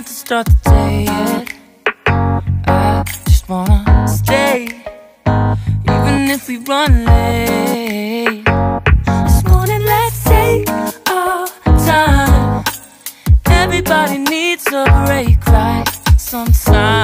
to start the day yet. I just wanna stay, even if we run late. This morning let's take our time. Everybody needs a break, right? Sometimes